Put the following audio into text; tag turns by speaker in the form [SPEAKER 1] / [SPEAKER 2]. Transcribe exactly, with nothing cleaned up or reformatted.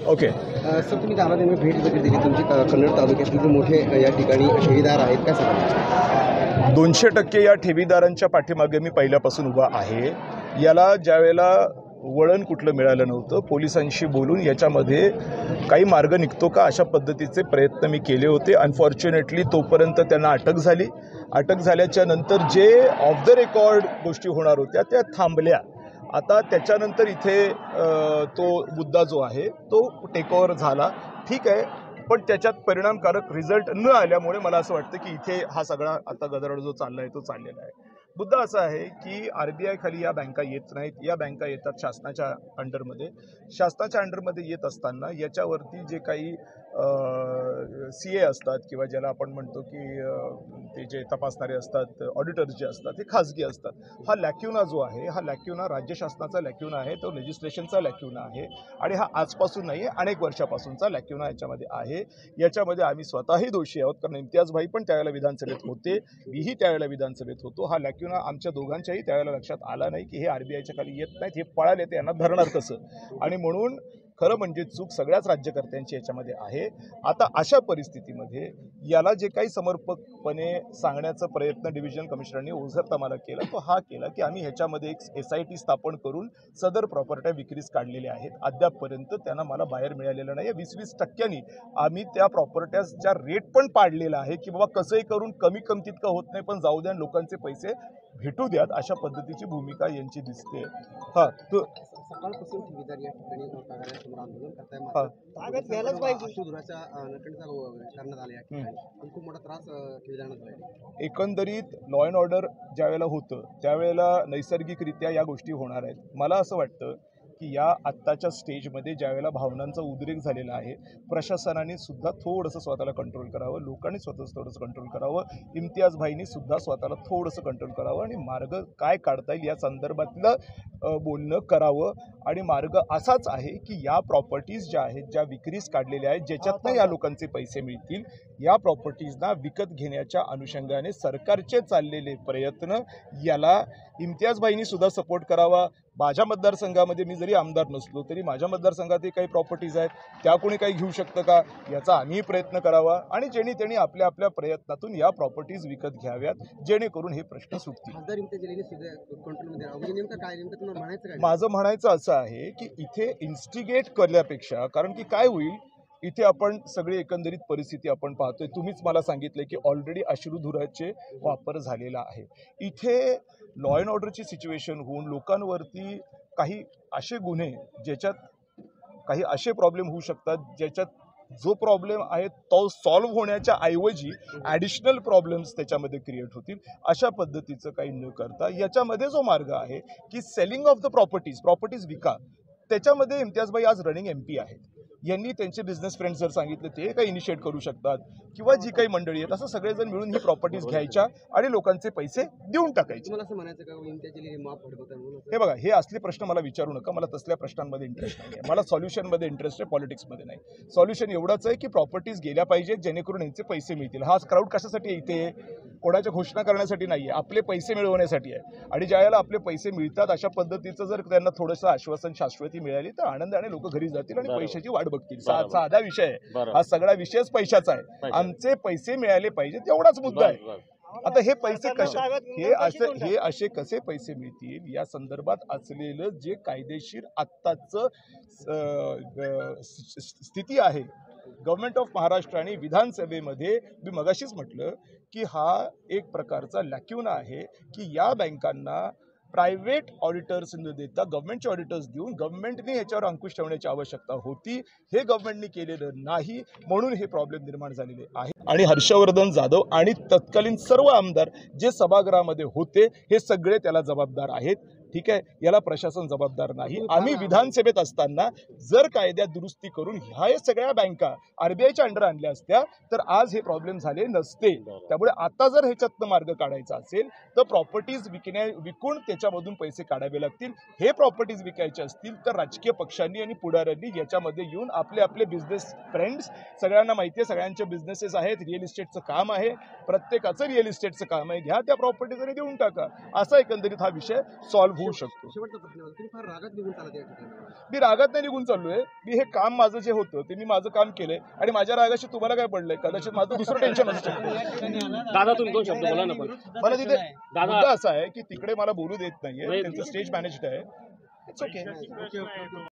[SPEAKER 1] Okay
[SPEAKER 2] sir, तुम्ही दहा दिवस भेट वगैरे दिली तुमची कन्नड तालुक्यातील जे मोठे या ठिकाणी ठेवीदार आहेत काय सांगा?
[SPEAKER 1] दोनशे टक्के या ठेवीदारांच्या पाठीमागे मी पहिल्यापासून उभा आहे. याला ज्यावेळेला वळण कुठलं मिळालं नव्हतं, पोलिसांशी बोलून याच्यामध्ये काही मार्ग निघतो का अशा पद्धतीचे प्रयत्न मी केले होते. अनफॉर्च्युनेटली तोपर्यंत त्यांना अटक झाली. अटक झाल्याच्या नंतर जे ऑफ द रेकॉर्ड गोष्टी होणार होत्या त्या थांबल्या. आता त्याच्यानंतर इथे तो मुद्दा जो आहे तो टेकओव्हर झाला. ठीक आहे, पण त्याच्यात परिणामकारक रिझल्ट न आल्यामुळे मला असं वाटतं की इथे हा सगळा आता गदारोळ जो चालला आहे तो चाललेला आहे. मुद्दा असा आहे की आर बी आय खाली या बँका येत नाहीत. या बँका येतात शासनाच्या अंडरमध्ये. शासनाच्या अंडरमध्ये येत असताना याच्यावरती जे काही सी ए असतात किंवा ज्याला आपण म्हणतो की ते जे तपासणारे असतात, ऑडिटर्स जे असतात, ते खाजगी असतात. हा लॅक्युना जो आहे हा लॅक्युना राज्य शासनाचा लॅक्युना आहे, तो लेजिस्लेशनचा लॅक्युना आहे आणि हा आजपासून नाही अनेक वर्षापासूनचा लॅक्युना याच्यामध्ये आहे. याच्यामध्ये आम्ही स्वतःही दोषी आहोत, कारण इम्तियाज भाई पण त्यावेळेला विधानसभेत होते, मीही त्यावेळेला विधानसभेत होतो. हा लॅक्युना आमच्या दोघांच्याही त्यावेळेला लक्षात आला नाही की हे आरबीआयच्या खाली येत नाहीत, हे पळाले ते यांना धरणार कसं. आणि म्हणून खरं म्हणजे चूक सगळ्याच राज्यकर्त्यांची याच्यामध्ये आहे. आता अशा परिस्थितीमध्ये याला जे काही समर्पकपणे सांगण्याचा प्रयत्न डिव्हिजनल कमिशनरनी ओझरता मला केला तो हा केला की आम्ही ह्याच्यामध्ये एक एस आय टी स्थापन करून सदर प्रॉपर्ट्या विक्रीस काढलेल्या आहेत. अद्यापपर्यंत त्यांना मला बाहेर मिळालेलं नाही. वीस वीस टक्क्यांनी आम्ही त्या प्रॉपर्ट्याचा रेट पण पाडलेला आहे की बाबा कसंही करून कमी कमतीत का होत नाही, पण जाऊ द्या, लोकांचे पैसे भेटू द्यात, अशा पद्धतीची भूमिका यांची दिसते. हां, तो
[SPEAKER 2] सकाळपासून ठेवीदार या ठिकाणी कार्यालयासमोर आंदोलन करताय. ताब्यात घ्यायलाच पाहिजे. सुधुराच्या नटणीचा करण्यात आला या ठिकाणी खूप मोठा त्रास ठेवीदारांना झाला.
[SPEAKER 1] एकंदरीत लॉ अँड ऑर्डर ज्यावेळेला होतं त्यावेळेला नैसर्गिकरित्या या गोष्टी होणार आहेत. मला असं वाटतं की या आत्ताच्या स्टेजमध्ये ज्यावेळेला भावनांचा उद्रेक झालेला आहे, प्रशासनाने सुद्धा थोडंसं स्वतःला कंट्रोल करावं, लोकांनी स्वतःच थोडंसं कंट्रोल करावं, इम्तियाज भाईंनी सुद्धा स्वतःला थोडंसं कंट्रोल करावं आणि मार्ग काय काढता येईल या संदर्भातलं बोलणं करावं. आणि मार्ग असाच आहे की या प्रॉपर्टीज ज्या आहेत, ज्या विक्रीस काढलेल्या आहेत, ज्याच्यातनं या लोकांचे पैसे मिळतील, या प्रॉपर्टीजना विकत घेण्याच्या अनुषंगाने सरकारचे चाललेले प्रयत्न याला इम्तियाज भाईंनी सुद्धा सपोर्ट करावा. माझ्या मतदारसंघामध्ये मी जरी आमदार नसलो तरी माझ्या मतदारसंघातही काही प्रॉपर्टीज आहेत, त्या कोणी काही घेऊ शकतं का याचा आम्हीही प्रयत्न करावा आणि जेणे त्यांनी आपल्या आपल्या प्रयत्नातून या प्रॉपर्टीज विकत घ्याव्यात, जेणेकरून हे प्रश्न सुटतील. माझं म्हणायचं असं आहे की इथे इन्स्टिगेट करण्यापेक्षा, कारण की काय होईल इथे आपण सगळे एकंदरीत परिस्थिती आपण पाहतोय. तुम्हीच मला सांगितलं की ऑलरेडी अश्रुधुराचे वापर झालेला आहे. इथे लॉ अँड ऑर्डरची सिच्युएशन होऊन लोकांवरती काही असे गुन्हे ज्याच्यात काही असे प्रॉब्लेम होऊ शकतात ज्याच्यात जो प्रॉब्लेम आहे तो सॉल्व्ह होण्याच्या ऐवजी ॲडिशनल प्रॉब्लेम्स त्याच्यामध्ये क्रिएट होतील. अशा पद्धतीचं काही न करता याच्यामध्ये जो मार्ग आहे की selling of the properties properties विका, त्याच्यामध्ये इम्तियाज भाई आज रनिंग एम पी आहेत. यांनी त्यांचे बिझनेस फ्रेंड्स जर सांगितले ते काही इनिशिएट करू शकतात किंवा जी काही मंडळी आहेत असं सगळेजण मिळून ही प्रॉपर्टीज घ्यायच्या आणि लोकांचे पैसे देऊन टाकायचे.
[SPEAKER 2] मला असं म्हणायचं का
[SPEAKER 1] हे बघा, हे असले प्रश्न मला विचारू नका. मला तसल्या प्रश्नांमध्ये इंटरेस्ट नाही आहे. मला सॉल्युशनमध्ये इंटरेस्ट आहे, पॉलिटिक्समध्ये नाही. सॉल्युशन एवढंच आहे की प्रॉपर्टीज गेल्या पाहिजेत जेणेकरून यांचे पैसे मिळतील. हा क्राऊड कशासाठी इथे कोणाच्या घोषणा करण्यासाठी नाही आहे, आपले पैसे मिळवण्यासाठी आहे. आणि ज्यावेळेला आपले पैसे मिळतात अशा पद्धतीचं जर त्यांना थोडंसं आश्वासन शाश्वती मिळाली तर आनंदाने लोक घरी जातील आणि पैशाची वाट बघतील. साधा विषय आहे हा, सगळा विषयच पैशाचा आहे. आमचे पैसे मिळाले पाहिजेत एवढाच मुद्दा आहे. आता हे पैसे कसे हे असे हे असे कसे पैसे मिळतील या संदर्भात असलेलं जे कायदेशीर आत्ताचं स्थिती आहे गव्हर्नमेंट ऑफ महाराष्ट्र आणि विधानसभेमध्ये, मी मगाशीच म्हटलं की हा एक प्रकारचा लॅक्युना आहे की या बँकांना प्रायव्हेट ऑडिटर्स न देता गव्हर्नमेंटचे ऑडिटर्स देऊन गव्हर्नमेंटने ह्याच्यावर अंकुश ठेवण्याची आवश्यकता होती. हे गव्हर्नमेंटने केलेलं नाही, म्हणून हे प्रॉब्लेम निर्माण झालेले आहे. आणि हर्षवर्धन जाधव आणि तत्कालीन सर्व आमदार जे सभागृहामध्ये होते हे सगळे त्याला जबाबदार आहेत. ठीक आहे, याला प्रशासन जबाबदार नाही. आम्ही विधानसभेत असताना जर कायद्यात दुरुस्ती करून ह्या सगळ्या बँका आरबीआयच्या अंडर आणल्या असत्या तर आज हे प्रॉब्लेम झाले नसते. त्यामुळे आता जर ह्याच्यातनं मार्ग काढायचा असेल तर प्रॉपर्टीज विकण्या विकून त्याच्यामधून पैसे काढावे लागतील. हे प्रॉपर्टीज विकायचे असतील तर राजकीय पक्षांनी आणि पुढाऱ्यांनी याच्यामध्ये येऊन आपले आपले बिझनेस फ्रेंड्स, सगळ्यांना माहिती आहे सगळ्यांचे बिझनेसेस आहेत, रिअल इस्टेटचं काम आहे, प्रत्येकाचं रिअल इस्टेटचं काम आहे, घ्या त्या प्रॉपर्टीज आणि देऊन टाका. असा एकंदरीत हा विषय सॉल्व्ह होऊ शकतो.
[SPEAKER 2] शेवटचा प्रश्न होता, तुम्ही फार रागात निघून चालत या ठिकाणी.
[SPEAKER 1] मी रागात नाही निघून चाललोय. मी हे काम माझं जे होतं ते मी माझं काम केलंय आणि माझ्या रागाशी तुम्हाला काय पडलंय? कदाचित माझं दुसरं टेन्शन असतं.
[SPEAKER 3] दादा तुम्ही दोन शब्द बोला ना पण.
[SPEAKER 1] मला तिथे
[SPEAKER 3] दादा
[SPEAKER 1] मुद्दा असा आहे की तिकडे मला बोलू देत नाहीये. त्यांचं स्टेज मॅनेजड आहे. It's okay.